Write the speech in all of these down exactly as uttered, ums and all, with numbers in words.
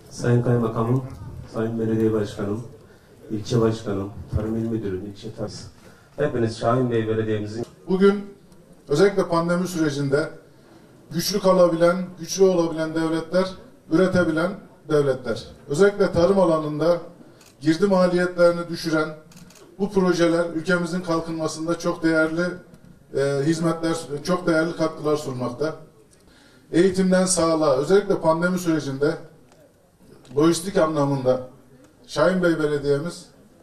Sayın Kaymakamım, Sayın Belediye Başkanım, İlçe Başkanım, Tarım İl Müdürüm, İlçe Tarım, hepiniz Şahin Bey Belediye'mizin... Bugün özellikle pandemi sürecinde güçlü kalabilen, güçlü olabilen devletler, üretebilen devletler. Özellikle tarım alanında girdi maliyetlerini düşüren bu projeler ülkemizin kalkınmasında çok değerli e, hizmetler, çok değerli katkılar sunmakta. Eğitimden sağlığa, özellikle pandemi sürecinde lojistik anlamında Şahin Bey Belediye'miz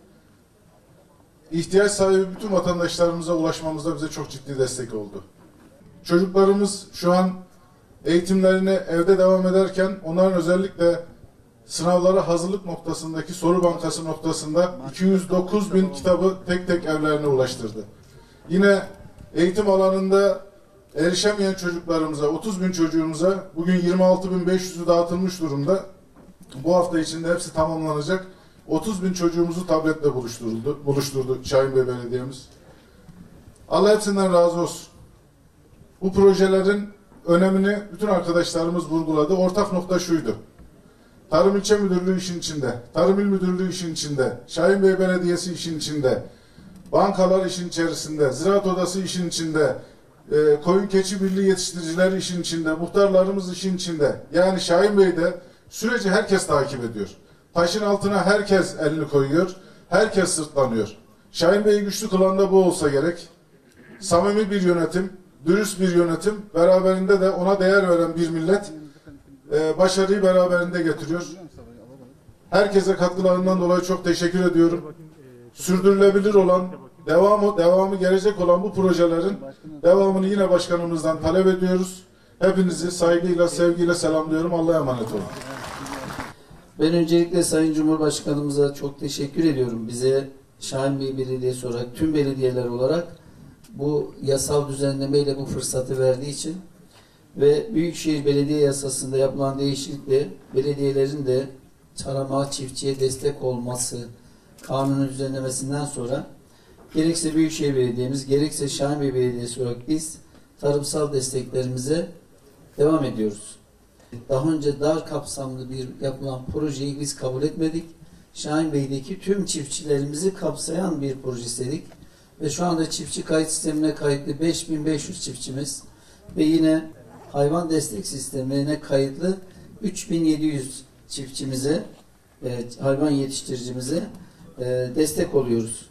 ihtiyaç sahibi bütün vatandaşlarımıza ulaşmamızda bize çok ciddi destek oldu. Çocuklarımız şu an eğitimlerini evde devam ederken onların özellikle sınavlara hazırlık noktasındaki soru bankası noktasında iki yüz dokuz bin kitabı tek tek evlerine ulaştırdı. Yine eğitim alanında erişemeyen çocuklarımıza, otuz bin çocuğumuza bugün yirmi altı bin beş yüzü dağıtılmış durumda. Bu hafta içinde hepsi tamamlanacak. otuz bin çocuğumuzu tabletle buluşturuldu, buluşturdu Şahin Bey Belediye'miz. Allah hepsinden razı olsun. Bu projelerin önemini bütün arkadaşlarımız vurguladı. Ortak nokta şuydu. Tarım İlçe Müdürlüğü işin içinde, Tarım İl Müdürlüğü işin içinde, Şahin Bey Belediyesi işin içinde, bankalar işin içerisinde, Ziraat Odası işin içinde, e, Koyun Keçi Birliği yetiştiricileri işin içinde, muhtarlarımız işin içinde. Yani Şahin Bey'de süreci herkes takip ediyor. Taşın altına herkes elini koyuyor, herkes sırtlanıyor. Şahin Bey'i güçlü kılan da bu olsa gerek. Samimi bir yönetim, dürüst bir yönetim, beraberinde de ona değer veren bir millet e, başarıyı beraberinde getiriyor. Herkese katkılarından dolayı çok teşekkür ediyorum. Sürdürülebilir olan, devamı, devamı gelecek olan bu projelerin devamını yine başkanımızdan talep ediyoruz. Hepinizi saygıyla, sevgiyle selamlıyorum. Allah'a emanet olun. Ben öncelikle Sayın Cumhurbaşkanımıza çok teşekkür ediyorum. Bize Şahin Bey Belediyesi olarak, tüm belediyeler olarak bu yasal düzenlemeyle bu fırsatı verdiği için ve Büyükşehir Belediye Yasası'nda yapılan değişiklikle belediyelerin de tarıma, çiftçiye destek olması kanunun düzenlemesinden sonra gerekse Büyükşehir Belediye'miz, gerekse Şahin Bey Belediyesi olarak biz tarımsal desteklerimize devam ediyoruz. Daha önce dar kapsamlı bir yapılan projeyi biz kabul etmedik. Şahin Bey'deki tüm çiftçilerimizi kapsayan bir proje istedik. Ve şu anda çiftçi kayıt sistemine kayıtlı beş bin beş yüz çiftçimiz ve yine hayvan destek sistemine kayıtlı üç bin yedi yüz çiftçimize, e, hayvan yetiştiricimize e, destek oluyoruz.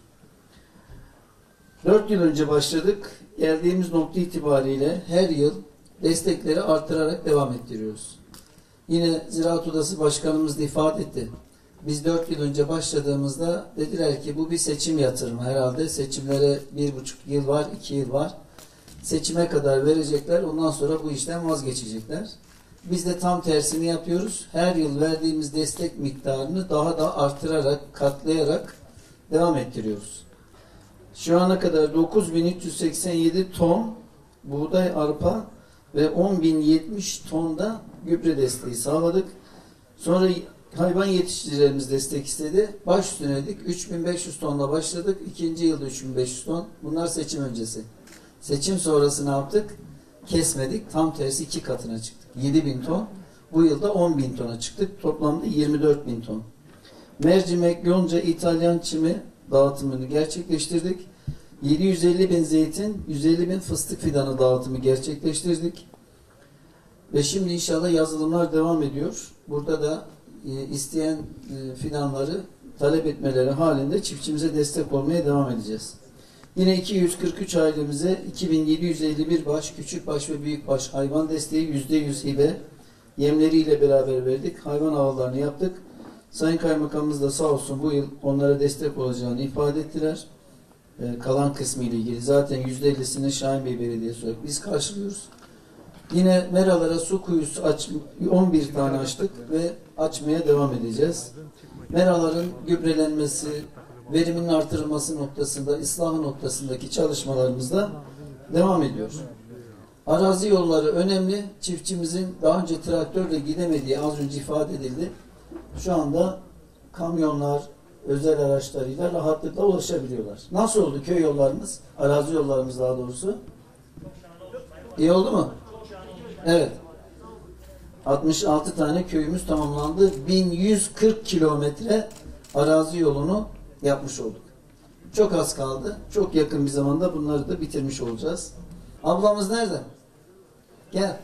dört yıl önce başladık. Geldiğimiz nokta itibariyle her yıl destekleri artırarak devam ettiriyoruz. Yine Ziraat Odası Başkanımız da ifade etti. Biz dört yıl önce başladığımızda dediler ki bu bir seçim yatırımı herhalde. Seçimlere bir buçuk yıl var, iki yıl var. Seçime kadar verecekler. Ondan sonra bu işten vazgeçecekler. Biz de tam tersini yapıyoruz. Her yıl verdiğimiz destek miktarını daha da artırarak, katlayarak devam ettiriyoruz. Şu ana kadar dokuz bin üç yüz seksen yedi ton buğday, arpa ve on bin yetmiş tonda gübre desteği sağladık. Sonra hayvan yetiştiricilerimiz destek istedi. Baş üstüne dedik. üç bin beş yüz tonla başladık. İkinci yılda üç bin beş yüz ton. Bunlar seçim öncesi. Seçim sonrası ne yaptık? Kesmedik. Tam tersi iki katına çıktık. yedi bin ton. Bu yılda on bin tona çıktık. Toplamda yirmi dört bin ton. Mercimek, yonca, İtalyan çimi dağıtımını gerçekleştirdik. yedi yüz elli bin zeytin, yüz elli bin fıstık fidanı dağıtımı gerçekleştirdik. Ve şimdi inşallah yazılımlar devam ediyor. Burada da e, isteyen e, fidanları talep etmeleri halinde çiftçimize destek olmaya devam edeceğiz. Yine iki yüz kırk üç ailemize iki bin yedi yüz elli bir baş, küçük baş ve büyük baş hayvan desteği yüzde yüz hibe yemleriyle beraber verdik. Hayvan havalarını yaptık. Sayın Kaymakamımız da sağ olsun bu yıl onlara destek olacağını ifade ettiler. Ee, kalan kısmı ile ilgili zaten yüzde ellisini Şahin Bey Belediyesi olarak biz karşılıyoruz. Yine meralara su kuyusu aç, on bir tane açtık ve açmaya devam edeceğiz. Meraların gübrelenmesi, veriminin artırılması noktasında, ıslahı noktasındaki çalışmalarımızda devam ediyor. Arazi yolları önemli. Çiftçimizin daha önce traktörle gidemediği az önce ifade edildi. Şu anda kamyonlar, özel araçlarıyla rahatlıkla ulaşabiliyorlar. Nasıl oldu köy yollarımız? Arazi yollarımız daha doğrusu. İyi oldu mu? Evet. altmış altı tane köyümüz tamamlandı. bin yüz kırk kilometre arazi yolunu yapmış olduk. Çok az kaldı. Çok yakın bir zamanda bunları da bitirmiş olacağız. Ablamız nerede? Gel.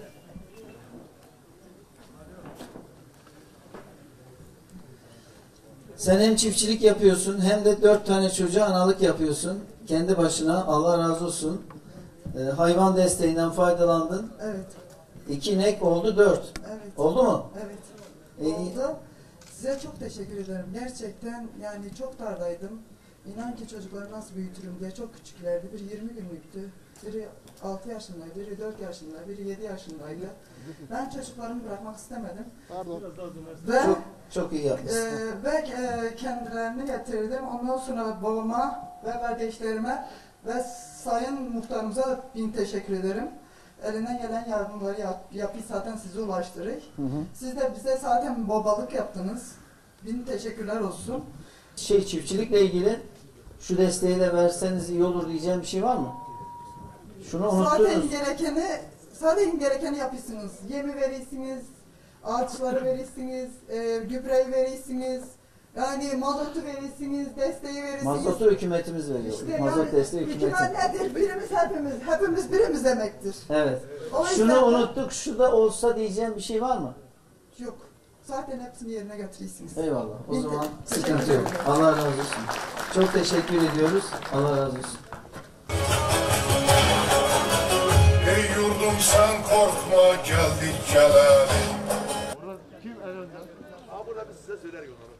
Sen hem çiftçilik yapıyorsun hem de dört tane çocuğa analık yapıyorsun. Kendi başına, Allah razı olsun. Ee, hayvan desteğinden faydalandın. Evet. İki inek oldu dört. Evet. Oldu mu? Evet. Ee, Oldu. Size çok teşekkür ederim. Gerçekten yani çok dardaydım. İnan ki çocukları nasıl büyütürüm diye çok küçüklerdi. Biri yirmi günlüktü. Biri altı yaşındaydı. Biri dört yaşında. Biri yedi yaşındaydı. Ben çocuklarımı bırakmak istemedim. Pardon. Ve Çok, çok iyi yapmışsın. e, ve e, kendilerini getirdim. Ondan sonra babama ve kardeşlerime ve sayın muhtarımıza bin teşekkür ederim. Elinden gelen yardımları yap, yapıyı zaten size ulaştırır. Hı hı. Siz de bize zaten babalık yaptınız. Bin teşekkürler olsun. Şey çiftçilikle ilgili şu desteği de verseniz iyi olur diyeceğim bir şey var mı? Şunu Zaten unuttunuz. gerekeni zaten gerekeni yapıyorsunuz. Yemi verirsiniz, ağaçları verirsiniz, e, gübreyi verirsiniz. Yani mazotu verirsiniz, desteği verirsiniz. Mazotu hükümetimiz veriyor. İşte Mazot yani, desteği hükümetin. hükümet nedir? Birimiz hepimiz. Hepimiz birimiz demektir. Evet. O yüzden Şunu de- unuttuk. Şu da olsa diyeceğim bir şey var mı? Yok. Zaten hepsini yerine getirirsiniz. Eyvallah. O Bin zaman te- sıkıntı teşekkür yok. ederim. Allah razı olsun. Çok teşekkür ediyoruz. Allah razı olsun. Ey yurdum sen korkma geldik geleli. Burada kim en önde? Ha burada biz size söyleriz onları.